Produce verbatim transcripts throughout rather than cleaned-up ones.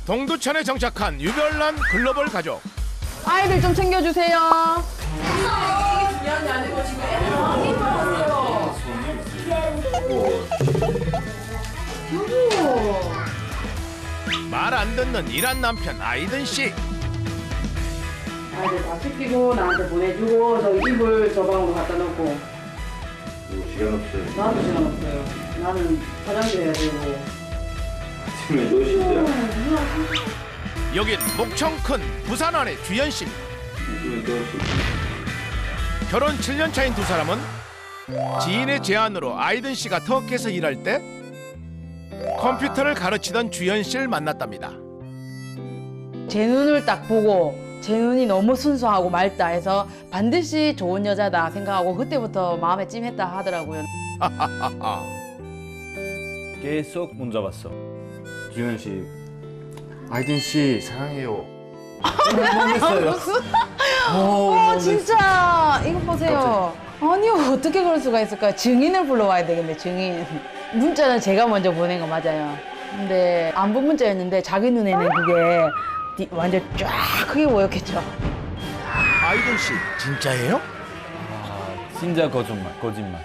동두천에 정착한 유별난 글로벌 가족. 아이들 좀 챙겨주세요. 말 안 듣는 일한 남편 아이든 씨. 아이들 다 챙기고 나한테 보내주고 저 이불 저 방으로 갖다 놓고. 뭐 시간 없어요. 나도 시간 없어요. 나는 화장실 해야 되고. 아침에 좋으신데요? 여긴 목청 큰 부산 안의 주연 씨. 아침에 좋으신데. 결혼 칠 년 차인 두 사람은 지인의 제안으로 아이든 씨가 터키에서 일할 때 컴퓨터를 가르치던 주연 씨를 만났답니다. 제 눈을 딱 보고 제 눈이 너무 순수하고 맑다 해서 반드시 좋은 여자다 생각하고 그때부터 마음에 찜했다 하더라고요. 계속 문자 왔어. 지현 씨, 아이든 씨 사랑해요. 했어요. 어, 진짜 이거 보세요. 아니요, 어떻게 그럴 수가 있을까요? 증인을 불러와야 되겠네, 증인. 문자는 제가 먼저 보낸 거 맞아요. 근데 안부 문자였는데 자기 눈에는 그게 디- 완전 쫙 크게 보였겠죠. 아이든 씨 진짜예요? 아, 진짜 거짓말, 거짓말.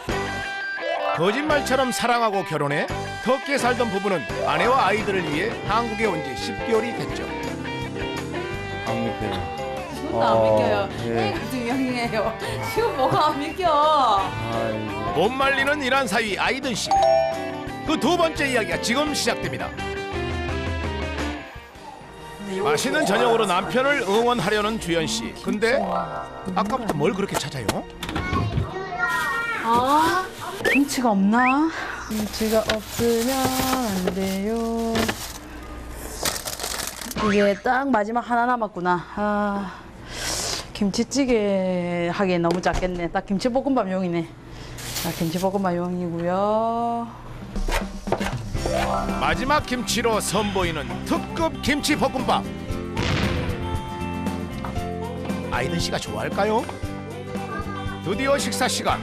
거짓말처럼 사랑하고 결혼해 터키에 살던 부부는 아내와 아이들을 위해 한국에 온 지 십 개월이 됐죠. 안 믿겨요. 저도 안 믿겨요. 예. 애가 두 명이에요. 지금 뭐가 안 믿겨. 아이고. 못 말리는 일한 사위 아이든 씨. 그 두 번째 이야기가 지금 시작됩니다. 맛있는 저녁으로 남편을 응원하려는 주연 씨. 근데 아까부터 뭘 그렇게 찾아요? 아, 김치가 없나? 김치가 없으면 안 돼요. 이게 딱 마지막 하나 남았구나. 아, 김치찌개 하기엔 너무 작겠네. 딱 김치볶음밥용이네. 자, 김치볶음밥용이고요. 마지막 김치로 선보이는 특급 김치 볶음밥. 아이든 씨가 좋아할까요? 드디어 식사 시간.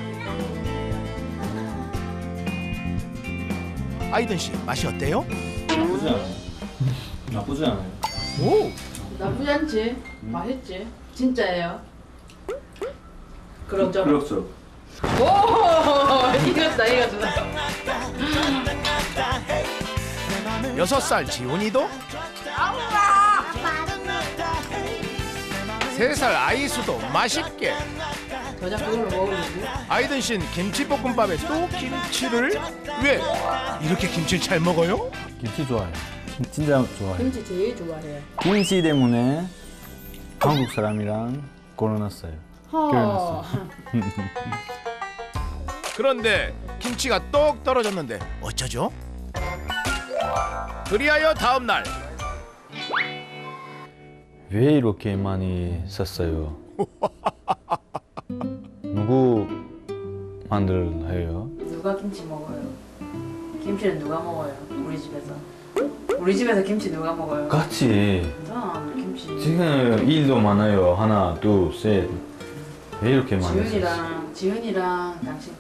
아이든 씨 맛이 어때요? 나쁘지 않아요. 나쁘지 않아요. 오, 나쁘지 않지? 맛있지? 진짜예요? 그렇죠? 그렇죠. 오! 이겼다, 이겼다. 여섯 살 지훈이도 세 살 아이수도 맛있게. 저자 그걸로 먹으려고? 아이든 씨는 김치볶음밥에 또 김치를 왜 이렇게 김치를 잘 먹어요? 김치 좋아해요. 김- 진짜 좋아해요. 김치 제일 좋아해요. 김치 때문에 한국 사람이랑 결혼했어요. 허. 그런데 김치가 똑 떨어졌는데 어쩌죠? 그리하여 다음 날 왜 이렇게 많이 썼어요? 누구 만들어요? 누가 김치 먹어요? 김치는 누가 먹어요? 우리 집에서. 우리 집에서 김치 누가 먹어요? 같이. 난 김치. 지금 일도 많아요. 하나, 둘, 셋. 왜 이렇게 많이 썼어요? 지훈이랑 지훈이랑 당신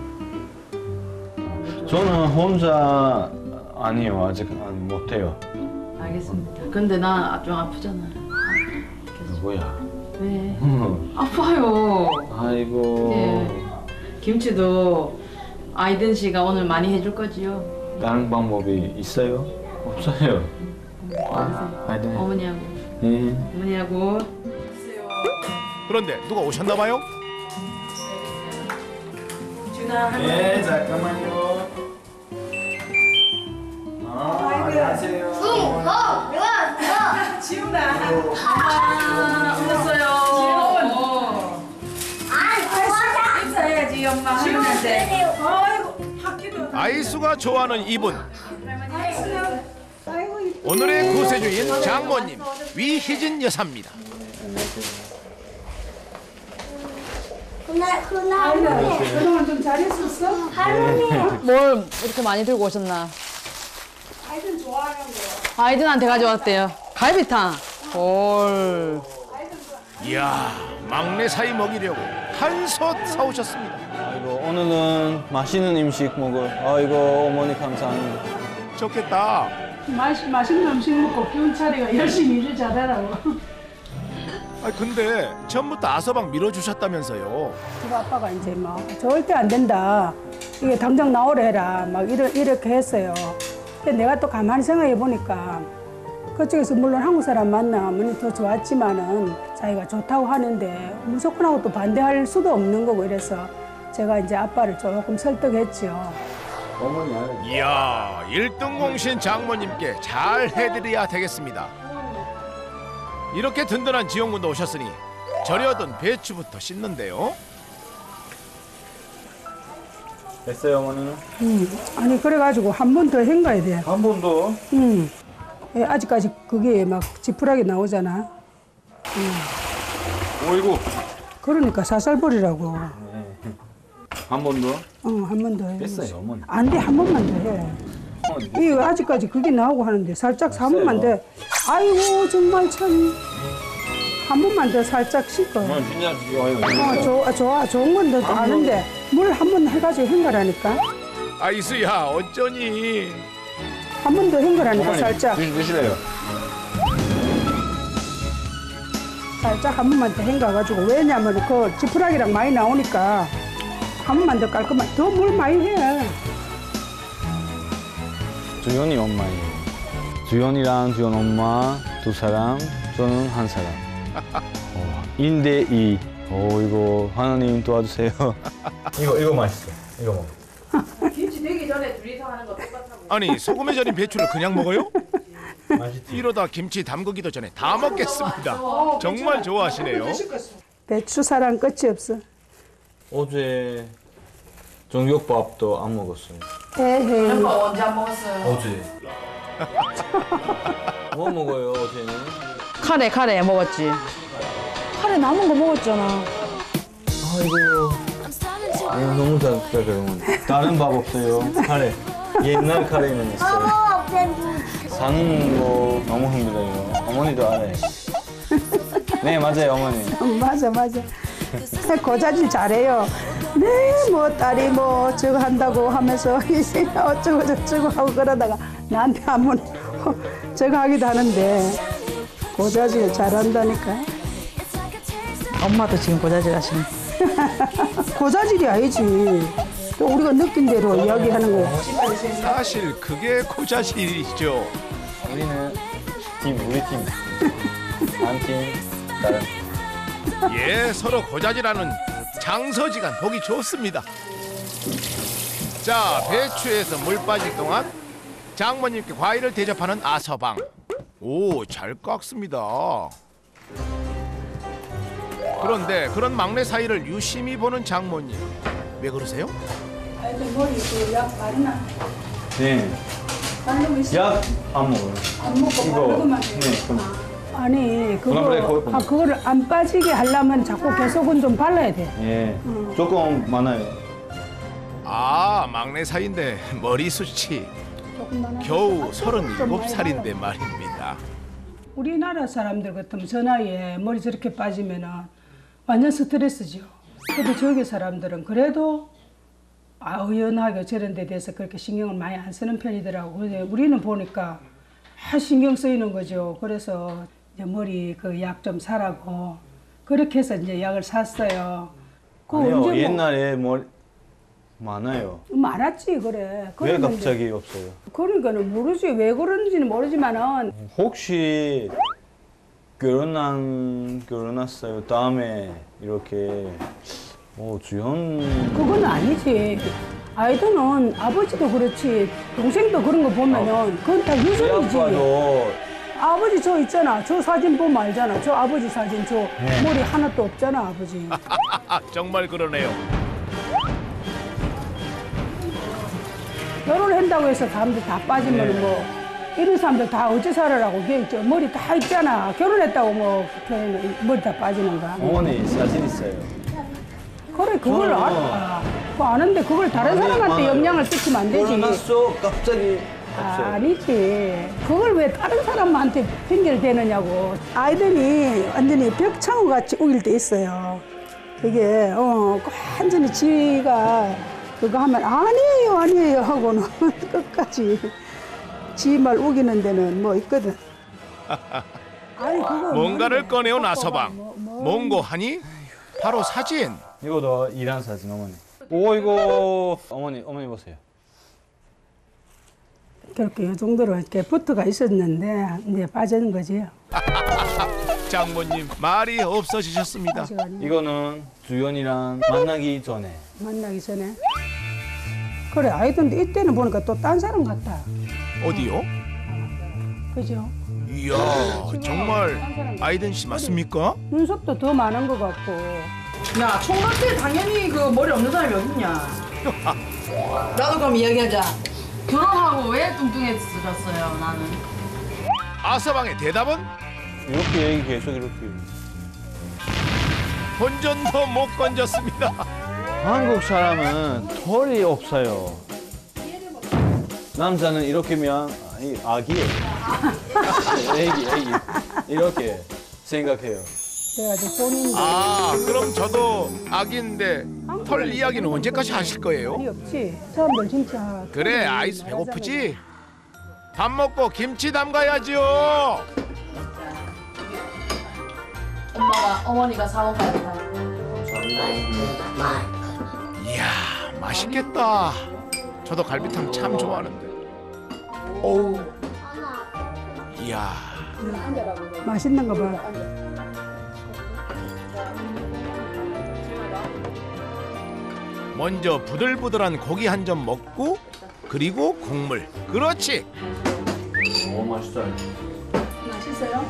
때문에. 저는 혼자 아니에요. 아직 안 못해요. 알겠습니다. 근데 나 좀 아프잖아. 누구야? 왜? 아파요. 아이고. 예. 김치도 아이든 씨가 오늘 많이 해줄 거지요? 다른 방법이 있어요? 없어요. 알았어요. 아이든. 어머니하고. 네. 어머니하고. 그런데 누가 오셨나 봐요? 네, 잠깐만요. 아, 안녕하세요. 어, 내가 내가 아, 오셨어요. 아, 인사해야지 엄마 할머니한테. 아이고 학기도. 아이수가 좋아하는 이분. 오늘의 구세주인 장모님 위희진 여사입니다. 그날 그날 그동안 좀 잘했었어? 할머니 뭘 이렇게 많이 들고 오셨나? 아이들 좋아하는 거. 아이든한테 가져왔대요. 갈비탕. 헐. 이야, 막내 사이 먹이려고 한솥 사오셨습니다. 아이고, 오늘은 맛있는 음식 먹을. 아이고, 어머니 감사합니다. 좋겠다. 맛, 맛있는 음식 먹고 기운 차리고 열심히 일을 잘하라고. 아 근데 처음부터 아서방 밀어주셨다면서요. 그 아빠가 이제 막 절대 안 된다. 이게 당장 나오래 해라. 막 이러, 이렇게 했어요. 근데 내가 또 가만히 생각해 보니까 그쪽에서 물론 한국 사람 만나면 더 좋았지만은 자기가 좋다고 하는데 무조건 하고 또 반대할 수도 없는 거고 이래서 제가 이제 아빠를 조금 설득했죠. 어머니 안 해. 이야 일 등 공신 장모님께 잘 해드려야 되겠습니다. 이렇게 든든한 지원군도 오셨으니 절여둔 배추부터 씻는데요. 됐어요 어머니? 음, 아니 그래가지고 한 번 더 헹가야 돼. 한 번 더? 음, 예, 아직까지 그게 막 지푸라기 나오잖아. 어이구. 그러니까 살살 버리라고. 한 번 더? 어, 한 번 더 해. 됐어요 어머니. 안 돼, 한 번만 더 해. 어머니. 이거 아직까지 그게 나오고 하는데 살짝 한 번만 더. 아이고 정말 참. 한 번만 더 살짝 씻고. 어머니 진짜 좋아요. 어, 좋아, 좋아, 좋은 건 더 아는데 물 한 번 해가지고 헹가라니까. 아이스야 어쩌니. 한 번 더 헹가라니까 어머니 살짝. 드- 드시래요. 살짝 한 번만 더 헹가가지고 왜냐면 그 지푸라기랑 많이 나오니까 한 번만 더 깔끔한. 더 물 많이 해. 주연이 엄마예요. 주연이랑 주연 엄마 두 사람, 저는 한 사람. 어, 일 대 이. 어 이거 하나님 도와주세요. 이거 이거 맛있어. 이거 먹어. 김치 되기 전에 둘이서 하는 거 똑같아. 아니 소금에 절인 배추를 그냥 먹어요? 맛있지. 이러다 김치 담그기도 전에 다 먹겠습니다. 정말 좋아하시네요. 배추 사랑 끝이 없어. 어제 전격밥도 안 먹었어요. 에헤이. 언제 안 먹었어요? 어제. 뭐 먹어요 어제는? 카레 카레 먹었지. 카레 남은 거 먹었잖아. 아이고. 이거 너무 잘했어요. 다른 밥 없어요. 카레. 옛날 카레는 있어요. 사는 거 너무 힘들어요. 어머니도 알아요. 네 맞아요 어머니. 음, 맞아 맞아. 고자질 잘해요. 네, 뭐 딸이 뭐 저거 한다고 하면서 어쩌고 저쩌고 하고 그러다가 나한테 한번 저거 하기도 하는데 고자질 잘한다니까. 엄마도 지금 고자질 하시네. 고자질이 아니지. 또 우리가 느낀 대로 이야기하는 거. 사실 그게 고자질이죠. 우리는 팀 우리 팀. 한 팀 다른. 예, 서로 고자질하는 장서지간 보기 좋습니다. 자, 배추에서 물 빠질 동안 장모님께 과일을 대접하는 아서방. 오, 잘 깎습니다. 그런데 그런 막내 사이를 유심히 보는 장모님. 왜 그러세요? 아이들 머리 그약 바르나? 네. 바르고 있어. 약 안 먹어요. 안 먹고 이거 바르고만 네. 해. 그럼 아니 그다음에 그거 거기 아 그거를 안 빠지게 하려면 자꾸 계속은 좀 발라야 돼. 예. 조금 많아요. 아, 막내 사이인데 머리숱이 조금만 하고 겨우 좀 많이 서른일곱 살인데 발라. 말입니다. 우리나라 사람들 같으면 저 나이에 머리 저렇게 빠지면은 완전 스트레스죠. 근데 저기 사람들은 그래도 아, 의연하게 저런 데 대해서 그렇게 신경을 많이 안 쓰는 편이더라고. 근데 우리는 보니까 아, 신경 쓰이는 거죠. 그래서 이제 머리 그 약 좀 사라고 그렇게 해서 이제 약을 샀어요. 그 아니요 언제 뭐- 옛날에 머리 많아요. 많았지 그래. 왜 그랬는데 갑자기 없어요? 그러니까는 모르지 왜 그런지는 모르지만은 혹시 결혼한 결혼했어요. 다음에 이렇게 어 주연 그건 아니지. 아이들은 아버지도 그렇지 동생도 그런 거 보면은 그건 다 유전이지. 아빠도 아버지 저 있잖아. 저 사진 보면 알잖아. 저 아버지 사진 저 네. 머리 하나도 없잖아 아버지. 아, 정말 그러네요. 결혼한다고 해서 사람들 다 빠지면 네. 뭐 이런 사람들 다 어찌 살아라고 걔 저 머리 다 있잖아. 결혼했다고 뭐 그렇게 머리 다 빠지는가. 어머니 사진 있어요. 그래 그걸 저는- 알아. 그거 아는데 그걸 다른 아니, 사람한테 많아요. 영향을 끼치면 안 되지. 결혼했어 갑자기 없어요. 아니지. 그걸 왜 다른 사람한테 핑계를 대느냐고. 아이들이 완전히 벽창호 같이 우길 때 있어요. 그게 어 완전히 지가 그거 하면 아니에요 아니에요 하고는 끝까지 지 말 우기는 데는 뭐 있거든. 아니, 그거 뭔가를 뭔데? 꺼내온 뽀뽀가 아서방. 뭐, 뭐. 뭔고 하니? 바로 사진. 이거도 일한 사진 어머니. 오 이거 어머니 어머니 보세요. 그렇게 이 정도로 이렇게 붙어가 있었는데 이제 빠지는 거지. 장모님 말이 없어지셨습니다. 이거는 주연이랑 만나기 전에. 만나기 전에. 그래, 아이던데 이때는 보니까 또 딴 사람 같다. 어디요? 그죠? 이야 정말 아이든 씨 맞습니까? 눈썹도 더 많은 것 같고. 야, 총각때 당연히 그 머리 없는 사람이 어딨냐. 나도 그럼 이야기하자. 결혼하고 왜 뚱뚱해졌어요, 나는? 아서방의 대답은 이렇게 얘기 계속 이렇게. 본전도 못 건졌습니다. 한국 사람은 털이 없어요. 남자는 이렇게면 아이, 아기예요. 애기, 애기. 이렇게 생각해요. 그래가지고 본인도 아 그럼 저도 아기인데 털 이야기는 언제까지 하실 거예요? 말이 없지. 사람들 진짜. 그래 아이스 배고프지? 밥 먹고 김치 담가야죠. 엄마가, 어머니가 사온 거야. 이야 맛있겠다. 저도 갈비탕 참 좋아하는데. 어우 이야 맛있는 거 봐. 먼저 부들부들한 고기 한 점 먹고 그리고 국물. 그렇지. 오 맛있어요. 맛있어요?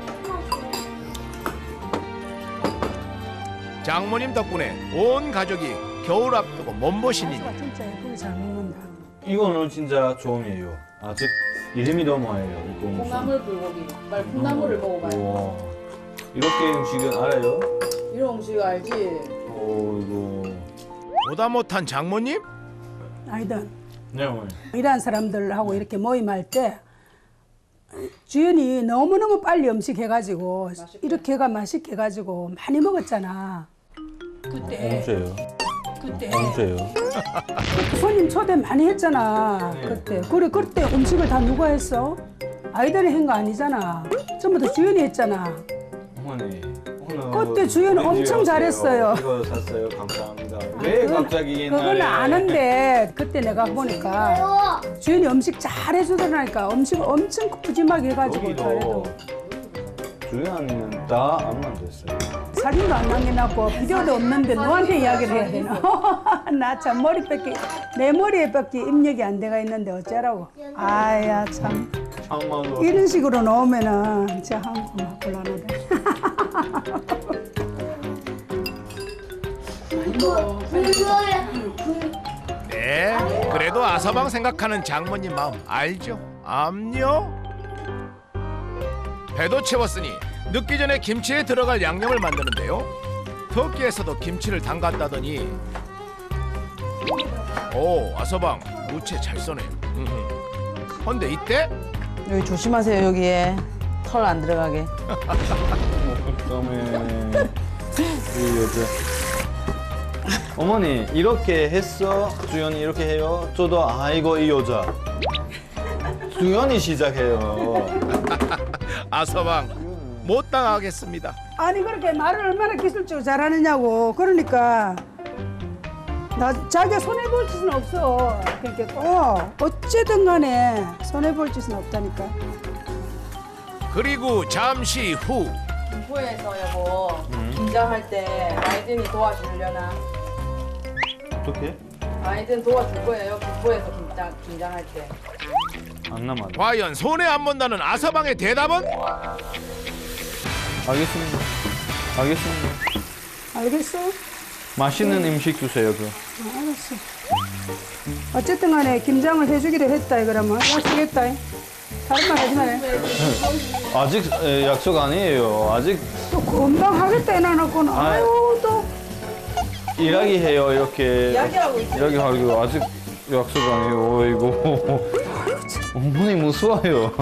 장모님 덕분에 온 가족이 겨울 앞두고 몸보신이니 진짜 예쁘게 잘 먹는다. 이거는 진짜 처음이에요. 아직 이름이 너무해요. 이거 무슨. 콩나물 불고기. 말 콩나물을 먹어봐요. 우와. 이렇게 음식은 알아요? 이런 음식 알지? 오 이거. 보다 못한 장모님? 아이든 네 어머니. 일하는 사람들하고 이렇게 모임할 때 주연이 너무너무 빨리 음식 해가지고 이렇게 해가 맛있게 해가지고 많이 먹었잖아. 그때 언제요? 그때 언제요? 손님 초대 많이 했잖아. 그때 그래 그때 음식을 다 누가 했어? 아이들이 한 거 아니잖아. 전부 다 주연이 했잖아. 어머니. 오늘 그때 주연 엄청 웬일이었어요? 잘했어요. 이거 샀어요. 감사합니다. 왜 갑자기 그건 옛날에? 아는데 그때 내가 보니까 주연이 음식 잘 해주더라니까. 음식을 엄청 푸짐하게 해가지고 잘해도 여기도 주연이는 다 안 만들었어요. 사진도 안 남겨놨고 비디오도 없는데 너한테 이야기를 해야 되나? 나 참 머리밖에 내 머리에밖에 입력이 안 돼가 있는데 어쩌라고? 아야 참 참마도. 이런 식으로 나오면은 진짜 한번 곤란하다. 네 그래도 아서방 생각하는 장모님 마음 알죠? 암요? 배도 채웠으니 늦기 전에 김치에 들어갈 양념을 만드는데요. 터키에서도 김치를 담갔다더니 오 아서방 무채 잘 써네요. 음흠. 헌데 이때 여기 조심하세요, 여기에. 털 안 들어가게. 그다음에 이 여자. 어머니 이렇게 했어. 주연이 이렇게 해요. 저도 아이고 이 여자. 주연이 시작해요. 아서방 못 당하겠습니다. 아니 그렇게 말을 얼마나 기술적으로 잘하느냐고. 그러니까 나 자기가 손해 볼 짓은 없어. 그러니까 꼭 어쨌든 간에 손해 볼 짓은 없다니까. 그리고 잠시 후 공포에서 여보, 긴장할 때 아이든이 도와주려나? 어떻게? 아이든 도와줄 거예요, 공포에서 긴장, 긴장할 때. 안 남았네. 과연 손에 안 본다는 아서방의 대답은? 알겠습니다. 알겠습니다. 알겠어? 맛있는 음식 주세요. 그. 아, 알았어. 어쨌든 간에 김장을 해주기로 했다 그러면 약속했다. 다른 말 하지 마라. 아직 에, 약속 아니에요. 아직 또 금방 하겠다 해놔놓고는 아. 아유 또 일하기 해요. 이렇게 이야기하고 있어요. 이야기하고 아직 약속 아니에요. 어이구. 어머니 무서워요.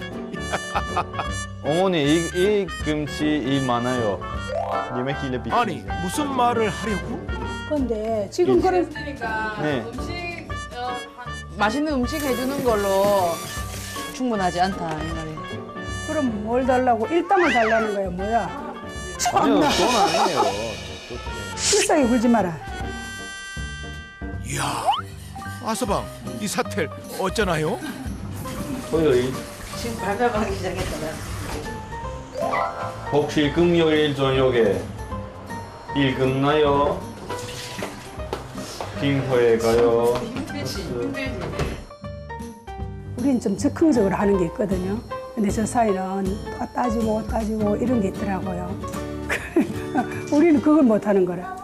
어머니 이, 이 김치 이 많아요. 아니 무슨 말을 하려고? 근데 지금 그런 그러니까 네. 음식 어, 한- 맛있는 음식 해주는 걸로 충분하지 않다 이 말이에요. 그럼 뭘 달라고? 일당을 달라는 거야 뭐야? 아니요, 참나. 그건 아니에요. 비싸게 굴지 마라. 이야, 아서방 이 사태 어쩌나요? 토요일. 지금 발표하기 시작했잖아. 혹시 금요일 저녁에 일 끝나요? 빙호에 가요? 우리는 좀 즉흥적으로 하는 게 있거든요. 근데 저 사이는 또 따지고 따지고 이런 게 있더라고요. 우리는 그걸 못 하는 거라.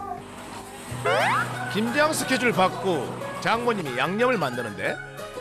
김장 스케줄 받고 장모님이 양념을 만드는데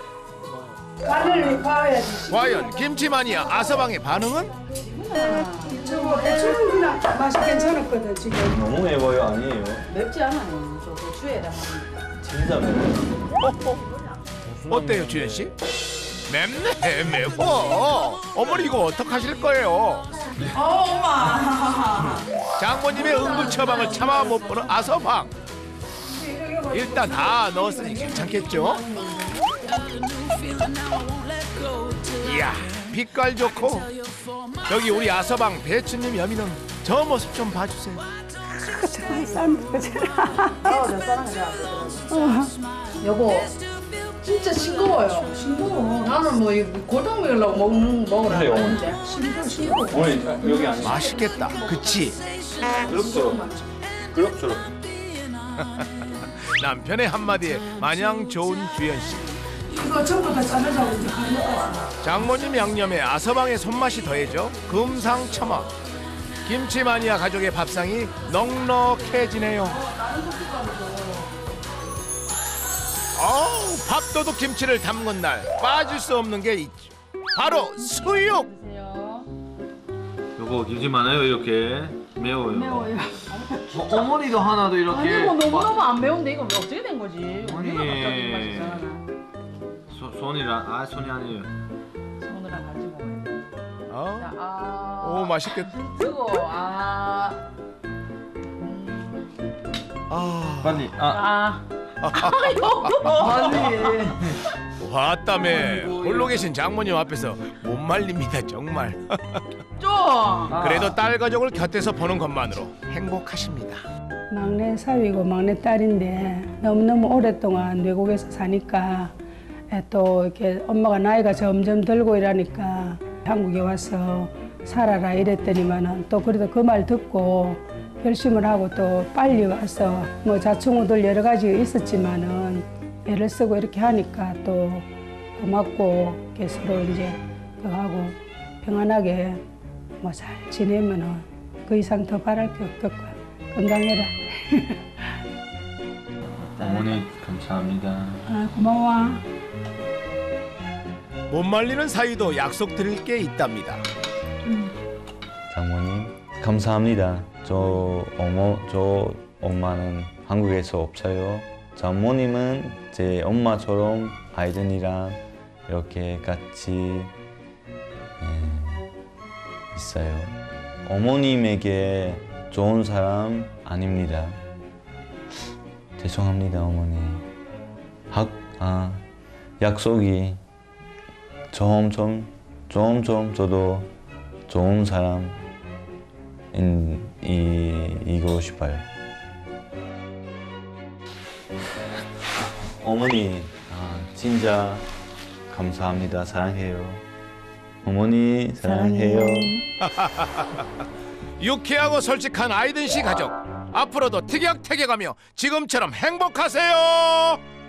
간을 봐야지. 과연 김치 마니아 아서방의 반응은? 저거 대충은 그냥 맛이 괜찮았거든 지금. 너무 매워요, 아니에요? 맵지 않아요. 저 고추에다가. 진짜 매워요. 어때요, 주연 씨? 맵네, 매워. 어머니 이거 어떡하실 거예요? 어, 엄마. 장모님의 응급 처방을 참아 못 보는 아서방. 일단 다 넣었으니 괜찮겠죠? 이야, 빛깔 좋고. 여기 우리 아서방 배추님 여미는 저 모습 좀 봐주세요. 저기 싼 거지. 어, 내 사랑이야. 여보, 진짜 싱거워요. 싱거워. 나는 뭐 이 골탕 먹으려고 먹는 먹으라고 그래요. 했는데. 싱거워, 싱거워. 어머니, 여기 아니에요. 맛있겠다, 그치? 그럭저럭. 그럭저럭. 남편의 한마디에 마냥 좋은 주연 씨. 이거 전부 다 자르자고 이제 가는 거야. 장모님 양념에 아서방의 손맛이 더해져 금상첨화. 김치 마니아 가족의 밥상이 넉넉해지네요. 어우, 밥도둑 김치를 담근 날 빠질 수 없는 게 있죠. 바로 수육. 요거 김치 많아요, 이렇게. 매워요. 매워요. 어, 어머니도 하나도 이렇게. 아니 뭐 너무너무 안 매운데 이거 어떻게 된 거지? 아니. 우리가 갑자기 입맛이 잘하나? 소, 손이랑, 아, 손이 아니에요. 손으로 가지고. 어? 자, 아. 오, 맛있겠다. 뜨거. 아. 아, 빨리, 아. 아. 아니. 왔다며 홀로 계신 장모님 앞에서 못 말립니다, 정말. 좀. 그래도 딸 가족을 곁에서 보는 것만으로 행복하십니다. 막내 사위고 막내 딸인데 너무너무 오랫동안 외국에서 사니까 또 이렇게 엄마가 나이가 점점 들고 이러니까 한국에 와서 살아라 이랬더니만은 또 그래도 그 말 듣고 결심을 하고 또 빨리 와서 뭐 자충우들 여러 가지 있었지만은 애를 쓰고 이렇게 하니까 또 고맙고 이렇게 서로 이제 그 하고 평안하게 뭐 잘 지내면은 그 이상 더 바랄 게 없겠고 건강해라. 어머니, 감사합니다. 아, 고마워. 못 말리는 사이도 약속 드릴 게 있답니다. 장모님, 감사합니다. 저 어머, 저 엄마는 한국에서 없어요. 장모님은 제 엄마처럼 아이들이랑 이렇게 같이 예, 있어요. 어머님에게 좋은 사람 아닙니다. 죄송합니다, 어머니. 학, 아, 약속이 점점, 점점 저도 좋은 사람 이, 이고 싶어요. 어머니, 아, 진짜 감사합니다. 사랑해요. 어머니, 사랑해요. 유쾌하고 솔직한 아이든 씨 가족. 앞으로도 티격태격하며 지금처럼 행복하세요.